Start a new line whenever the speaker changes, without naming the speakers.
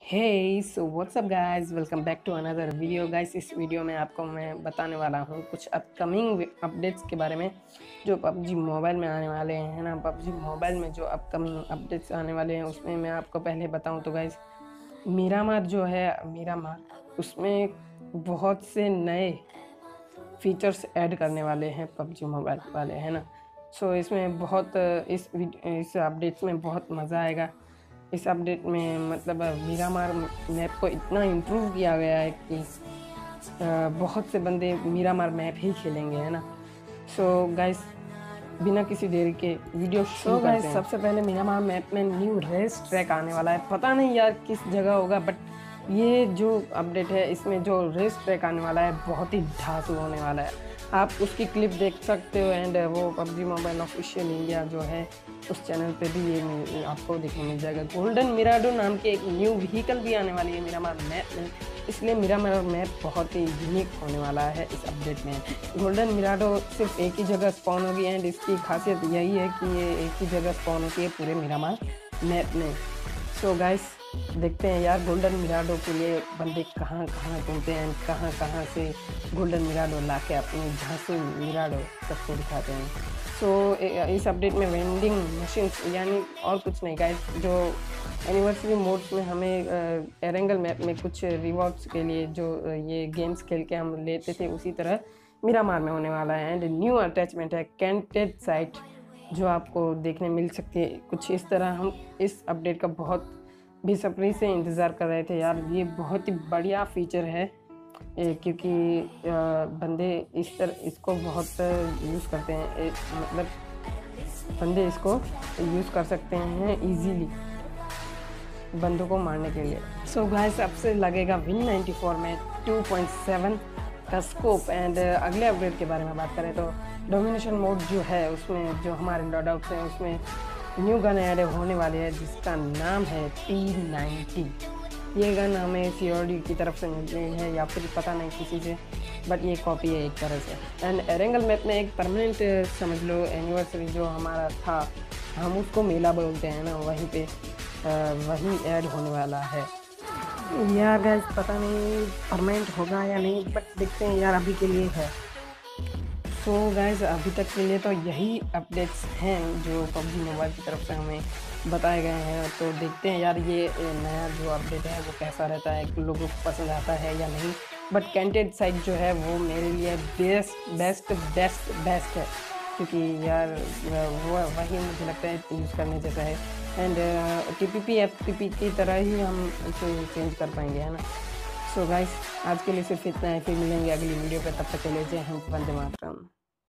Hey so what's up guys, welcome back to another video guys. इस video में आपको मैं बताने वाला हूँ कुछ अपकमिंग अपडेट्स के बारे में जो पबजी मोबाइल में आने वाले हैं ना। पबजी मोबाइल में जो अपकमिंग अपडेट्स आने वाले हैं उसमें मैं आपको पहले बताऊँ तो गाइस, मीरामार जो है मीरामार उसमें बहुत से नए फीचर्स ऐड करने वाले हैं पबजी मोबाइल वाले, है ना। सो इसमें बहुत इस अपडेट्स में बहुत मज़ा आएगा। इस अपडेट में मतलब मीरामार मैप को इतना इम्प्रूव किया गया है कि बहुत से बंदे मीरामार मैप ही खेलेंगे, है ना। सो गाइस, बिना किसी देरी के वीडियो शुरू करते हैं। सबसे पहले मीरामार मैप में न्यू रेस ट्रैक आने वाला है। पता नहीं यार किस जगह होगा, बट ये जो अपडेट है इसमें जो रेस ट्रैक आने वाला है बहुत ही धांसू होने वाला है। आप उसकी क्लिप देख सकते हो एंड वो पबजी मोबाइल ऑफिशियल इंडिया जो है उस चैनल पे भी ये आपको देखने मिल जाएगा। गोल्डन मिराडो नाम की एक न्यू व्हीकल भी आने वाली है मीरामार मैप में, इसलिए मीरामार मैप बहुत ही यूनिक होने वाला है इस अपडेट में। गोल्डन मिराडो सिर्फ एक ही जगह स्पॉन होगी एंड इसकी खासियत यही है कि ये एक ही जगह स्पॉन होती है पूरे मीरामार मैप में। सो गाइस, देखते हैं यार गोल्डन मिराडो के लिए बंदे कहाँ कहाँ घूमते हैं, कहाँ कहाँ से गोल्डन मिराडो ला के अपनी झांसी मिराडो सबको दिखाते हैं। सो इस अपडेट में वेंडिंग मशीन्स यानी और कुछ नहीं गाइस, जो एनिवर्सरी मोड्स में हमें एरेंगल मैप में कुछ रिवॉर्ड्स के लिए जो ये गेम्स खेल के हम लेते थे उसी तरह मीरामार में होने वाला है। एंड न्यू अटैचमेंट है कैंटेड साइट जो आपको देखने मिल सकती है कुछ इस तरह। हम इस अपडेट का बहुत बेसब्री से इंतज़ार कर रहे थे यार, ये बहुत ही बढ़िया फीचर है क्योंकि बंदे इसको बहुत यूज़ करते हैं, मतलब बंदे इसको यूज़ कर सकते हैं इजीली बंदों को मारने के लिए। सो गाइस, अब से लगेगा विन 94 में 2.7 का स्कोप। एंड अगले अपडेट के बारे में बात करें तो डोमिनेशन मोड जो है उसमें जो हमारे लॉडआउट्स हैं उसमें न्यू गन ऐड होने वाली है जिसका नाम है P90। ये गन हमें COD की तरफ से मिल रही है या फिर पता नहीं किसी से, बट ये कॉपी है एक तरह से। एंड एरेंगल मैप में एक परमानेंट समझ लो एनिवर्सरी जो हमारा था, हम उसको मेला बोलते हैं ना, वहीं पे वही ऐड होने वाला है यार। गाइस पता नहीं परमानेंट होगा या नहीं, बट देखते हैं यार, अभी के लिए है। सो गाइस, अभी तक के लिए तो यही अपडेट्स हैं जो पबजी मोबाइल की तरफ से हमें बताए गए हैं। तो देखते हैं यार ये नया जो अपडेट है वो कैसा रहता है, लोगों को पसंद आता है या नहीं। बट कैंटेड साइट जो है वो मेरे लिए बेस्ट है क्योंकि यार वो वही मुझे लगता है यूज़ करने जैसा है। एंड TPP FTP की तरह ही हम इसे चेंज कर पाएंगे, है ना। सो गाइस, आज के लिए सिर्फ इतना है, फिर मिलेंगे अगली वीडियो पे। तब तक के लिए जय हिंद, वंदे मातरम।